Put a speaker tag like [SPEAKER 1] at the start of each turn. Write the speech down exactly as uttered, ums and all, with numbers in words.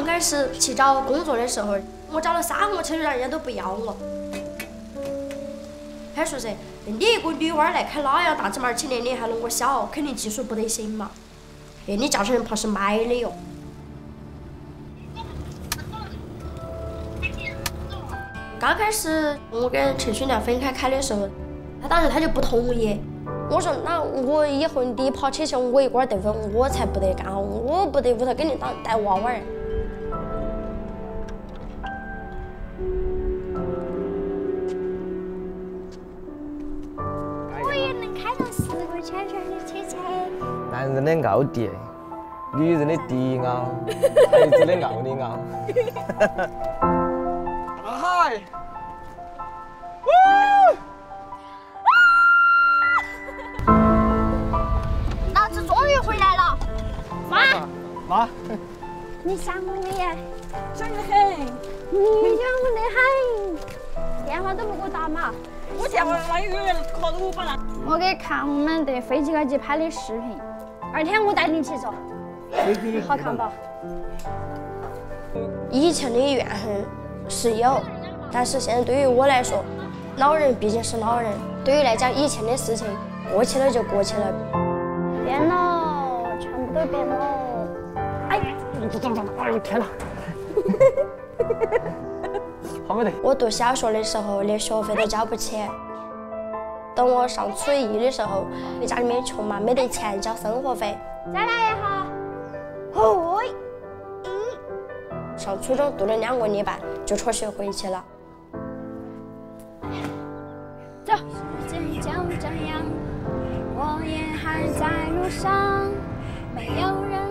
[SPEAKER 1] 开始去找工作的时候，我找了三个车，人家都不要我。他说噻，你一个女娃来开哪样大车嘛，而且年龄还那么小，肯定技术不得行嘛。哎，你驾驶证怕是买的哟。刚开始我跟程序员分开开的时候，他当时他就不同意。我说那我以后你跑车前我一个人得分，我才不得干，我不得屋头给你当带娃娃儿。
[SPEAKER 2] 我也能开上四个圈圈的车车。
[SPEAKER 3] 男人的奥迪，女人的迪奥，孩子的奥利奥。嗨！
[SPEAKER 2] 老子终于回来了，妈！
[SPEAKER 3] 妈，
[SPEAKER 2] 你想我没呀？
[SPEAKER 4] 想得很。
[SPEAKER 2] 你想我得很，电话都不给我打嘛。
[SPEAKER 4] 我电话那有人靠着我把那。
[SPEAKER 2] 我给看我们在飞机高级拍的视频，二天我带你去做，好看不？
[SPEAKER 1] 以前的怨恨是有，但是现在对于我来说，老人毕竟是老人，对于来讲以前的事情过去了就过去了。
[SPEAKER 2] 变了，全部都变了。哎，
[SPEAKER 3] 哎呦天哪！好没得。
[SPEAKER 1] 我读小学的时候连学费都交不起，等我上初一的时候，家里面穷嘛，没得钱交生活费。
[SPEAKER 2] 再来一下。
[SPEAKER 1] 哦，上初中读了两个礼拜就辍学回去了。
[SPEAKER 2] 走，时间就这样，我也还在路上，没有人。